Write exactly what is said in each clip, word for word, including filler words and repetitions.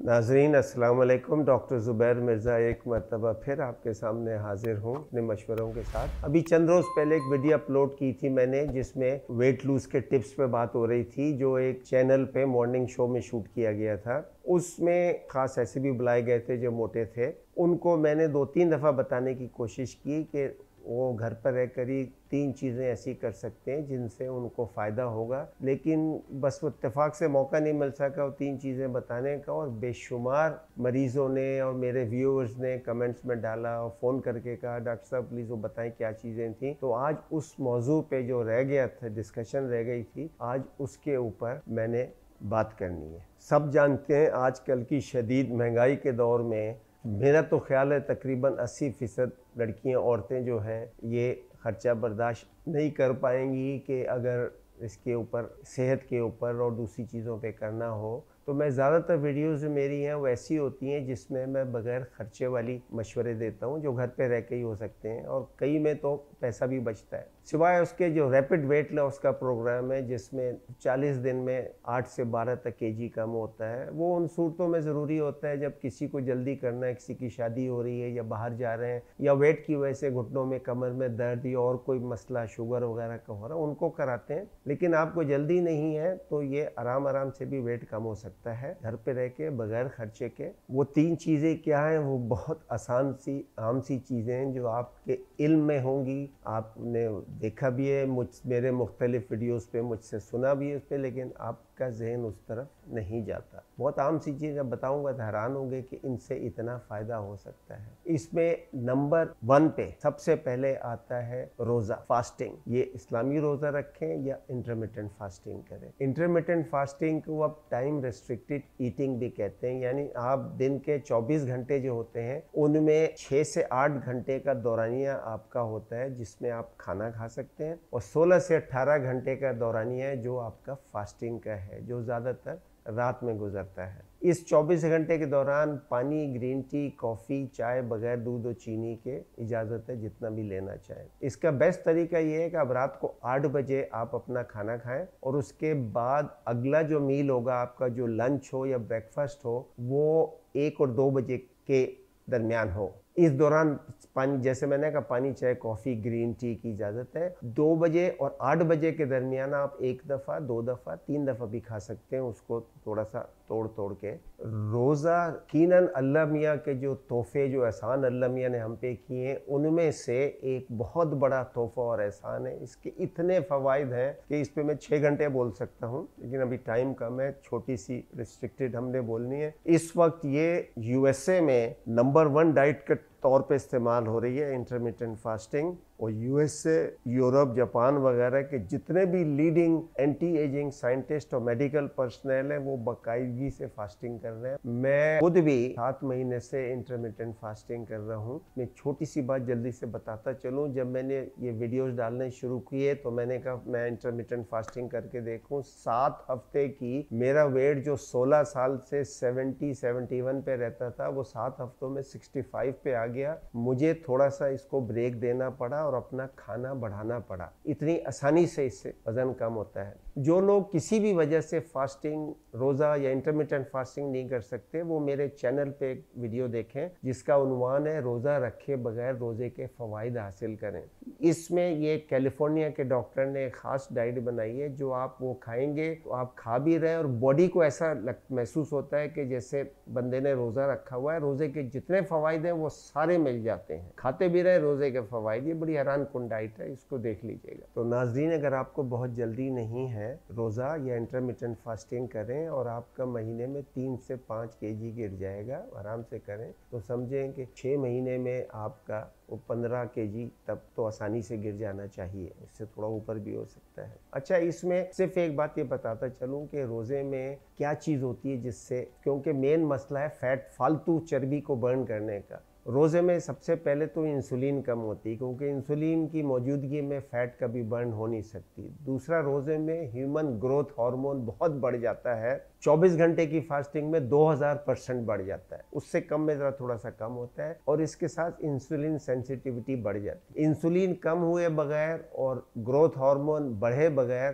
नाजरीन अस्सलाम वालेकुम। डॉक्टर ज़ुबैर मिर्ज़ा एक मरतबा फिर आपके सामने हाजिर हूँ अपने मशवरों के साथ। अभी चंद रोज़ पहले एक वीडियो अपलोड की थी मैंने, जिसमें वेट लूज़ के टिप्स पे बात हो रही थी, जो एक चैनल पे मॉर्निंग शो में शूट किया गया था। उसमें ख़ास ऐसे भी बुलाए गए थे जो मोटे थे। उनको मैंने दो तीन दफ़ा बताने की कोशिश की कि वो घर पर रहकर ही तीन चीज़ें ऐसी कर सकते हैं जिनसे उनको फ़ायदा होगा, लेकिन बस वो इत्तेफाक से मौका नहीं मिल सका वो तीन चीज़ें बताने का। और बेशुमार मरीज़ों ने और मेरे व्यूअर्स ने कमेंट्स में डाला और फ़ोन करके कहा डॉक्टर साहब प्लीज़ वो बताएं क्या चीज़ें थी। तो आज उस मौजू पे जो रह गया था, डिस्कशन रह गई थी, आज उसके ऊपर मैंने बात करनी है। सब जानते हैं आजकल की शदीद महंगाई के दौर में मेरा तो ख्याल है तकरीबन अस्सी फ़ीसद लड़कियां, औरतें जो हैं ये ख़र्चा बर्दाश्त नहीं कर पाएंगी कि अगर इसके ऊपर सेहत के ऊपर और दूसरी चीज़ों पे करना हो। तो मैं ज़्यादातर वीडियोज़ जो मेरी हैं वो ऐसी होती हैं जिसमें मैं बग़ैर ख़र्चे वाली मशवरे देता हूं, जो घर पे रह के ही हो सकते हैं, और कई में तो पैसा भी बचता है। सिवाय उसके जो रैपिड वेट लॉस का प्रोग्राम है जिसमें चालीस दिन में आठ से बारह तक केजी कम होता है, वो उन सूरतों में ज़रूरी होता है जब किसी को जल्दी करना है, किसी की शादी हो रही है या बाहर जा रहे हैं, या वेट की वजह से घुटनों में, कमर में दर्द या और कोई मसला शुगर वगैरह का हो रहा है, उनको कराते हैं। लेकिन आपको जल्दी नहीं है तो ये आराम आराम से भी वेट कम हो सकता है घर पे रह के बगैर खर्चे के। वो तीन चीज़ें क्या हैं? वो बहुत आसान सी आम सी चीज़ें हैं जो आपके इल्म में होंगी, आपने देखा भी है मुझ मेरे मुख्तलिफ वीडियोस पे, मुझसे सुना भी है उस पर, लेकिन आपका जहन उस तरफ नहीं जाता। बहुत आम सी चीज़ जब बताऊंगा तो हैरान होंगे कि इनसे इतना फ़ायदा हो सकता है। इसमें नंबर वन पे सबसे पहले आता है रोज़ा, फास्टिंग। ये इस्लामी रोज़ा रखें या इंटरमिटेंट फास्टिंग करें। इंटरमिटेंट फास्टिंग को अब टाइम रेस्ट्रिक्टेड ईटिंग भी कहते हैं, यानी आप दिन के चौबीस घंटे जो होते हैं उनमें छः से आठ घंटे का दौरानिया आपका होता है जिसमें आप खाना खा सकते हैं, और सोलह से अट्ठारह घंटे का दौरानिया है जो आपका फास्टिंग का है, जो ज़्यादातर रात में गुजरता है। इस चौबीस घंटे के दौरान पानी, ग्रीन टी, कॉफ़ी, चाय बगैर दूध और चीनी के इजाज़त है, जितना भी लेना चाहें। इसका बेस्ट तरीका ये है कि आप रात को आठ बजे आप अपना खाना खाएं और उसके बाद अगला जो मील होगा आपका, जो लंच हो या ब्रेकफास्ट हो, वो एक और दो बजे के दरमियान हो। इस दौरान पानी, जैसे मैंने कहा, पानी, चाय, कॉफ़ी, ग्रीन टी की इजाज़त है। दो बजे और आठ बजे के दरमियान आप एक दफ़ा, दो दफ़ा, तीन दफ़ा भी खा सकते हैं, उसको थोड़ा सा तोड़ तोड़ के। रोज़ा यकीनन अल्लाह मियाँ के जो तोहफ़े, जो एहसान अल्लाह मियाँ ने हम पे किए हैं, उनमें से एक बहुत बड़ा तोहफ़ा और एहसान है। इसके इतने फ़वाइद हैं कि इस पर मैं छः घंटे बोल सकता हूँ, लेकिन अभी टाइम कम है, छोटी सी रिस्ट्रिक्टेड हमने बोलनी है। इस वक्त ये यूएसए में नंबर वन डाइट के तौर पे इस्तेमाल हो रही है इंटरमिटेंट फास्टिंग, और यूएसए, यूरोप, जापान वगैरह के जितने भी लीडिंग एंटी एजिंग साइंटिस्ट और मेडिकल पर्सनल हैं वो बाकायदगी से फास्टिंग कर रहे हैं। मैं खुद भी सात महीने से इंटरमिटेंट फास्टिंग कर रहा हूँ। मैं छोटी सी बात जल्दी से बताता चलूँ, जब मैंने ये वीडियोस डालने शुरू किए तो मैंने कहा मैं इंटरमिटेंट फास्टिंग करके देखूँ। सात हफ्ते की मेरा वेट जो सोलह साल से सेवेंटी सेवेंटी वन पे रहता था, वो सात हफ्तों में सिक्सटी फाइव पे आ गया। मुझे थोड़ा सा इसको ब्रेक देना पड़ा और अपना खाना बढ़ाना पड़ा। इतनी आसानी से इससे वजन कम होता है। जो लोग किसी भी वजह से फास्टिंग, रोज़ा या इंटरमिटेंट फास्टिंग नहीं कर सकते, वो मेरे चैनल पे एक वीडियो देखें जिसका उन्वान है रोज़ा रखे बगैर रोज़े के फ़वाइद हासिल करें। इसमें ये कैलिफोर्निया के डॉक्टर ने एक ख़ास डाइट बनाई है, जो आप वो खाएंगे तो आप खा भी रहे हैं और बॉडी को ऐसा महसूस होता है कि जैसे बंदे ने रोज़ा रखा हुआ है। रोज़े के जितने फ़वाइद हैं वो सारे मिल जाते हैं, खाते भी रहे रोज़े के फ़वाइद। ये बड़ी हैरान कुन डाइट है, इसको देख लीजिएगा। तो नाज़रीन, अगर आपको बहुत जल्दी नहीं है, रोज़ा या इंटरमिटेंट फास्टिंग करें और आपका महीने में तीन से पाँच केजी गिर जाएगा, आराम से करें तो समझें कि छः महीने में आपका वो पंद्रह केजी तब तो आसानी से गिर जाना चाहिए, इससे थोड़ा ऊपर भी हो सकता है। अच्छा, इसमें सिर्फ एक बात ये बताता चलूँ कि रोज़े में क्या चीज़ होती है जिससे, क्योंकि मेन मसला है फैट, फालतू चर्बी को बर्न करने का। रोज़े में सबसे पहले तो इंसुलिन कम होती है, क्योंकि इंसुलिन की मौजूदगी में फ़ैट कभी बर्न हो नहीं सकती। दूसरा, रोज़े में ह्यूमन ग्रोथ हार्मोन बहुत बढ़ जाता है। चौबीस घंटे की फास्टिंग में दो हज़ार परसेंट बढ़ जाता है, उससे कम में ज़रा थोड़ा सा कम होता है। और इसके साथ इंसुलिन सेंसिटिविटी बढ़ जाती है। इंसुलिन कम हुए बगैर और ग्रोथ हार्मोन बढ़े बगैर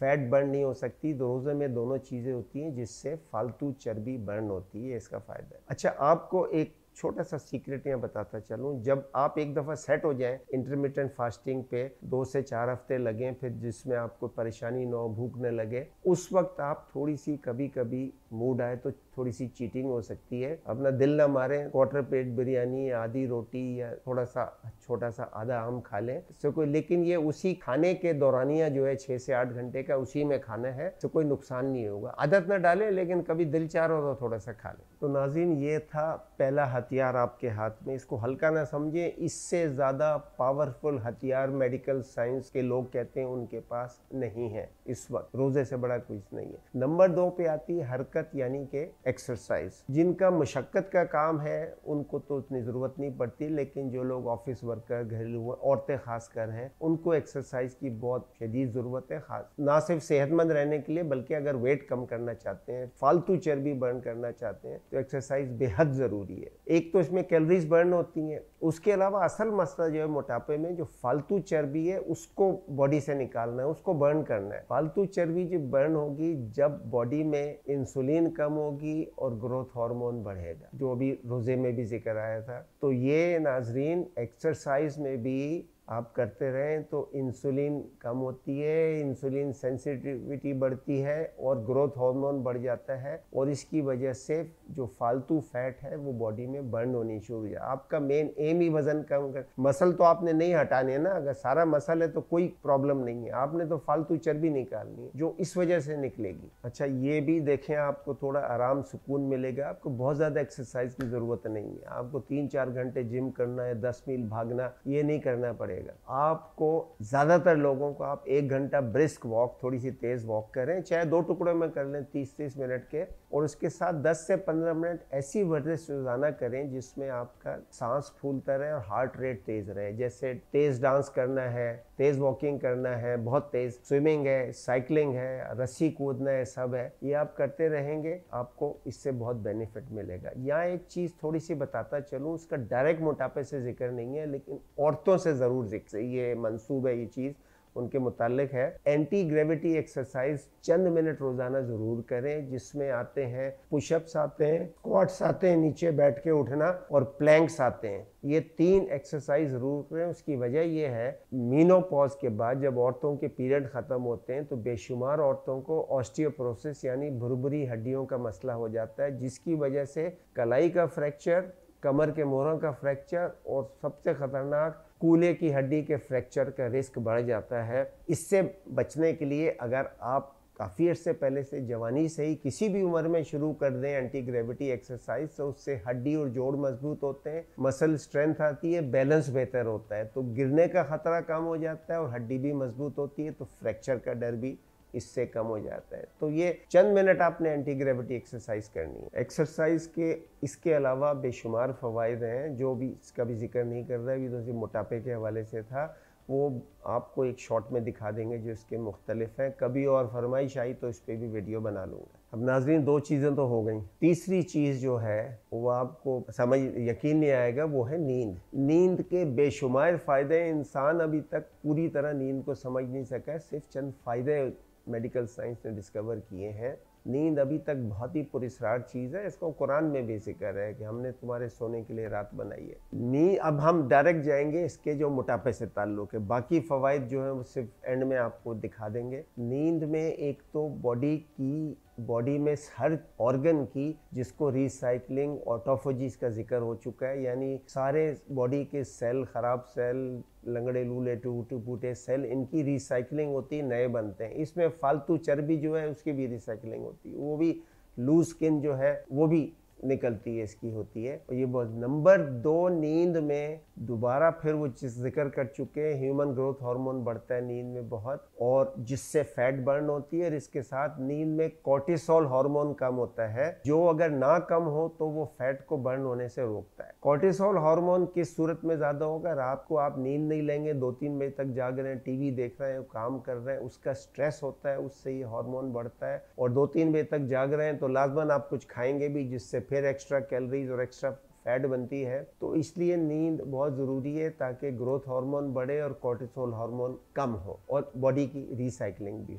फैट बर्न नहीं हो सकती। तो रोज़े में दोनों चीज़ें होती हैं जिससे फालतू चर्बी बर्न होती है, इसका फ़ायदा है। अच्छा, आपको एक छोटा सा सीक्रेट यहाँ बताता चलूँ, जब आप एक दफ़ा सेट हो जाएं इंटरमिटेंट फास्टिंग पे, दो से चार हफ्ते लगें, फिर जिसमें आपको परेशानी न हो, भूख न लगे, उस वक्त आप थोड़ी सी कभी कभी मूड आए तो थोड़ी सी चीटिंग हो सकती है। अपना दिल ना मारें, क्वार्टर प्लेट बिरयानी या आधी रोटी या थोड़ा सा छोटा सा आधा आम खा लें, इससे कोई, लेकिन ये उसी खाने के दौरानिया जो है छः से आठ घंटे का, उसी में खाना है, इससे कोई नुकसान नहीं होगा। आदत ना डालें, लेकिन कभी दिल चाह रहा हो तो थोड़ा सा खा लें। तो नाज़रीन, ये था पहला हथियार आपके हाथ में, इसको हल्का ना समझें। इससे ज़्यादा पावरफुल हथियार मेडिकल साइंस के लोग कहते हैं उनके पास नहीं है इस वक्त, रोज़े से बड़ा कुछ नहीं है। नंबर दो पे आती है हरकत, यानी कि एक्सरसाइज। जिनका मशक्क़त का काम है उनको तो उतनी ज़रूरत नहीं पड़ती, लेकिन जो लोग ऑफिस वर्कर, घरेलू औरतें खासकर हैं, उनको एक्सरसाइज की बहुत शदीद ज़रूरत है, खास ना सिर्फ सेहतमंद रहने के लिए, बल्कि अगर वेट कम करना चाहते हैं, फालतू चर्बी बर्न करना चाहते हैं, तो एक्सरसाइज बेहद ज़रूरी है। एक तो इसमें कैलोरीज बर्न होती हैं, उसके अलावा असल मसला जो है मोटापे में, जो फालतू चर्बी है उसको बॉडी से निकालना है, उसको बर्न करना है। फालतू चर्बी जब बर्न होगी, जब बॉडी में इंसुलिन कम होगी और ग्रोथ हार्मोन बढ़ेगा, जो अभी रोजे में भी जिक्र आया था। तो ये नाजरीन, एक्सरसाइज में भी आप करते रहें तो इंसुलिन कम होती है, इंसुलिन सेंसिटिविटी बढ़ती है और ग्रोथ हार्मोन बढ़ जाता है, और इसकी वजह से जो फालतू फैट है वो बॉडी में बर्न होनी शुरू हो जाए। आपका मेन एम ही वजन कम कर, मसल तो आपने नहीं हटाने ना, अगर सारा मसल है तो कोई प्रॉब्लम नहीं है, आपने तो फालतू चर्बी निकालनी है जो इस वजह से निकलेगी। अच्छा, ये भी देखें, आपको थोड़ा आराम सुकून मिलेगा, आपको बहुत ज़्यादा एक्सरसाइज की ज़रूरत नहीं है, आपको तीन चार घंटे जिम करना है, दस मील भागना, ये नहीं करना पड़ेगा आपको। ज्यादातर लोगों को आप एक घंटा ब्रिस्क वॉक, थोड़ी सी तेज वॉक करें, चाहे दो टुकड़ों में कर लें तीस तीस मिनट के, और उसके साथ दस से पंद्रह मिनट ऐसी वर्जिश रोजाना करें जिसमें आपका सांस फूलता रहे और हार्ट रेट तेज रहे। जैसे तेज डांस करना है, तेज वॉकिंग करना है, बहुत तेज स्विमिंग है, साइकिलिंग है, रस्सी कूदना है, सब है, ये आप करते रहेंगे, आपको इससे बहुत बेनिफिट मिलेगा। यहाँ एक चीज थोड़ी सी बताता चलूँ, उसका डायरेक्ट मोटापे से जिक्र नहीं है, लेकिन औरतों से जरूर ये मंसूब है, ये चीज उनके मुतालिक है। एंटी ग्रेविटी एक्सरसाइज चंद मिनट रोजाना जरूर करें, जिसमें आते हैं पुशअप्स आते हैं, स्क्वाट्स आते हैं, नीचे बैठ के उठना, और प्लैंक्स आते हैं। ये तीन एक्सरसाइज जरूर करें। उसकी वजह यह है, मीनोपॉज के बाद जब औरतों के पीरियड खत्म होते हैं तो बेशुमार औरतों को ऑस्टियोपोरोसिस यानी भुरभुरी हड्डियों का मसला हो जाता है, जिसकी वजह से कलाई का फ्रैक्चर, कमर के मोहरों का फ्रैक्चर, और सबसे खतरनाक कूल्हे की हड्डी के फ्रैक्चर का रिस्क बढ़ जाता है। इससे बचने के लिए अगर आप काफ़ी अर्से पहले से, जवानी से ही, किसी भी उम्र में शुरू कर दें एंटी ग्रेविटी एक्सरसाइज, तो उससे हड्डी और जोड़ मजबूत होते हैं, मसल स्ट्रेंथ आती है, बैलेंस बेहतर होता है, तो गिरने का खतरा कम हो जाता है, और हड्डी भी मजबूत होती है, तो फ्रैक्चर का डर भी इससे कम हो जाता है। तो ये चंद मिनट आपने एंटी ग्रेविटी एक्सरसाइज करनी है। एक्सरसाइज के इसके अलावा बेशुमार फ़वाइद हैं, जो भी इसका भी जिक्र नहीं कर रहा है, ये तो मोटापे के हवाले से था, वो आपको एक शॉर्ट में दिखा देंगे जो इसके मुख्तलिफ हैं। कभी और फरमाइश आई तो इस पर भी वीडियो बना लूँगा। अब नाजरीन, दो चीज़ें तो हो गई, तीसरी चीज़ जो है वो आपको समझ यकीन नहीं आएगा, वो है नींद। नींद के बेशुमार फ़ायदे, इंसान अभी तक पूरी तरह नींद को समझ नहीं सका है, सिर्फ चंद फ़ायदे मेडिकल साइंस ने डिस्कवर किए हैं। नींद अभी तक बहुत ही पुरस्कार चीज़ है, इसको कुरान में भी जिक्र है कि हमने तुम्हारे सोने के लिए रात बनाई है। नींद, अब हम डायरेक्ट जाएंगे इसके जो मोटापे से ताल्लुक़ है, बाकी फ़वाइद जो हैं वो सिर्फ एंड में आपको दिखा देंगे। नींद में एक तो बॉडी की बॉडी में हर ऑर्गन की, जिसको रिसाइकलिंग, ऑटोफेजीज का जिक्र हो चुका है, यानी सारे बॉडी के सेल, ख़राब सेल, लंगड़े लूले टूटे फूटे सेल, इनकी रिसाइकलिंग होती है, नए बनते हैं। इसमें फालतू चर्बी जो है उसकी भी रिसाइकलिंग होती है, वो भी लूज स्किन जो है वो भी निकलती है, इसकी होती है। और ये बहुत नंबर दो, नींद में दोबारा फिर वो जिस जिक्र कर चुके हैं, ह्यूमन ग्रोथ हार्मोन बढ़ता है नींद में बहुत, और जिससे फैट बर्न होती है, और इसके साथ नींद में कॉर्टिसोल हार्मोन कम होता है, जो अगर ना कम हो तो वो फैट को बर्न होने से रोकता है। कॉर्टिसोल हार्मोन किस सूरत में ज्यादा होगा? रात को आप नींद नहीं लेंगे, दो तीन बजे तक जाग रहे हैं, टीवी देख रहे हैं, काम कर रहे हैं, उसका स्ट्रेस होता है, उससे ये हार्मोन बढ़ता है, और दो तीन बजे तक जाग रहे हैं तो लाजमन आप कुछ खाएंगे भी, जिससे फिर एक्स्ट्रा कैलोरीज और एक्स्ट्रा फैट बनती है। तो इसलिए नींद बहुत ज़रूरी है, ताकि ग्रोथ हार्मोन बढ़े और कॉर्टिसोल हार्मोन कम हो और बॉडी की रिसाइकलिंग भी हो।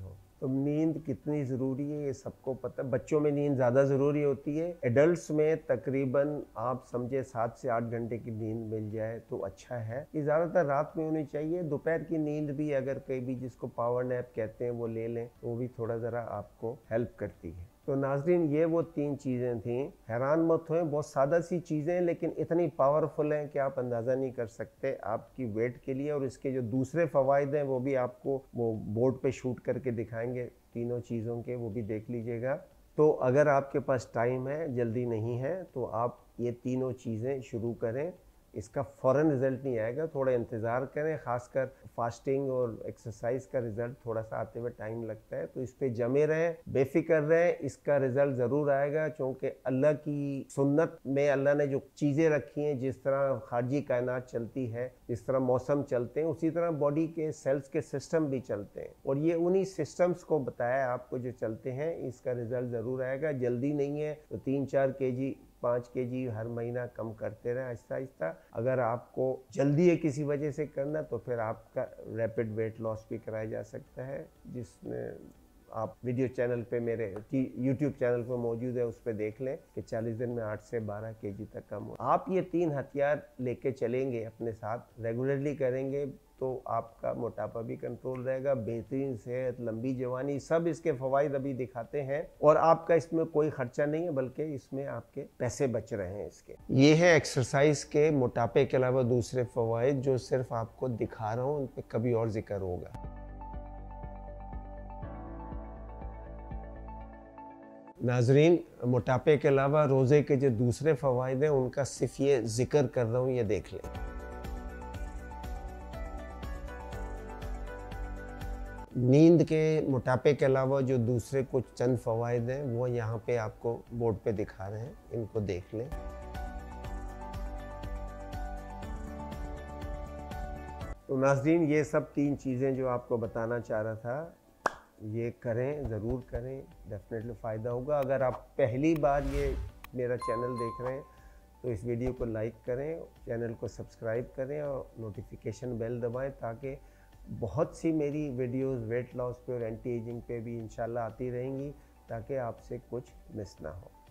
तो नींद कितनी ज़रूरी है ये सबको पता है। बच्चों में नींद ज़्यादा ज़रूरी होती है, एडल्ट्स में तकरीबन आप समझे सात से आठ घंटे की नींद मिल जाए तो अच्छा है। ये ज़्यादातर रात में होनी चाहिए। दोपहर की नींद भी अगर कहीं भी जिसको पावर नैप कहते हैं वो ले लें तो वो भी थोड़ा ज़रा आपको हेल्प करती है। तो नाज़रीन ये वो तीन चीज़ें थीं। हैरान मत होएं, बहुत सादा सी चीज़ें लेकिन इतनी पावरफुल हैं कि आप अंदाज़ा नहीं कर सकते आपकी वेट के लिए। और इसके जो दूसरे फ़वाइद हैं वो भी आपको वो बोर्ड पे शूट करके दिखाएंगे तीनों चीज़ों के, वो भी देख लीजिएगा। तो अगर आपके पास टाइम है, जल्दी नहीं है, तो आप ये तीनों चीज़ें शुरू करें। इसका फ़ौरन रिज़ल्ट नहीं आएगा, थोड़ा इंतज़ार करें। ख़ासकर फास्टिंग और एक्सरसाइज का रिज़ल्ट थोड़ा सा आते हुए टाइम लगता है, तो इस पे जमे रहें, बेफिक्र रहें, इसका रिज़ल्ट ज़रूर आएगा। क्योंकि अल्लाह की सुन्नत में अल्लाह ने जो चीज़ें रखी हैं, जिस तरह खारजी कायनात चलती है, जिस तरह मौसम चलते हैं, उसी तरह बॉडी के सेल्स के सिस्टम भी चलते हैं। और ये उन्हीं सिस्टम्स को बताया आपको जो चलते हैं, इसका रिज़ल्ट ज़रूर आएगा। जल्दी नहीं है तो तीन चार के जी पाँच के जी हर महीना कम करते रहें आहिस्ता आहिस्ता। अगर आपको जल्दी है किसी वजह से करना तो फिर आपका रैपिड वेट लॉस भी कराया जा सकता है, जिसमें आप वीडियो चैनल पे मेरे यूट्यूब चैनल पे मौजूद है, उस पर देख लें कि चालीस दिन में आठ से बारह केजी तक कम हो। आप ये तीन हथियार लेके चलेंगे अपने साथ, रेगुलरली करेंगे तो आपका मोटापा भी कंट्रोल रहेगा, बेहतरीन सेहत, लंबी जवानी, सब इसके फ़वाइद अभी दिखाते हैं। और आपका इसमें कोई खर्चा नहीं है, बल्कि इसमें आपके पैसे बच रहे हैं इसके। ये है एक्सरसाइज के मोटापे के अलावा दूसरे फ़वाइद जो सिर्फ आपको दिखा रहा हूँ, उन पर कभी और जिक्र होगा। नाजरीन, मोटापे के अलावा रोज़े के जो दूसरे फ़वाइद हैं उनका सिर्फ ये जिक्र कर रहा हूँ, ये देख लें। नींद के मोटापे के अलावा जो दूसरे कुछ चंद फ़वाइद हैं वो यहाँ पे आपको बोर्ड पे दिखा रहे हैं, इनको देख लें। तो नाज़रीन, ये सब तीन चीज़ें जो आपको बताना चाह रहा था, ये करें, ज़रूर करें, डेफिनेटली फ़ायदा होगा। अगर आप पहली बार ये मेरा चैनल देख रहे हैं तो इस वीडियो को लाइक करें, चैनल को सब्सक्राइब करें और नोटिफिकेशन बेल दबाएं, ताकि बहुत सी मेरी वीडियोस वेट लॉस पे और एंटी एजिंग पे भी इंशाल्लाह आती रहेंगी, ताकि आपसे कुछ मिस ना हो।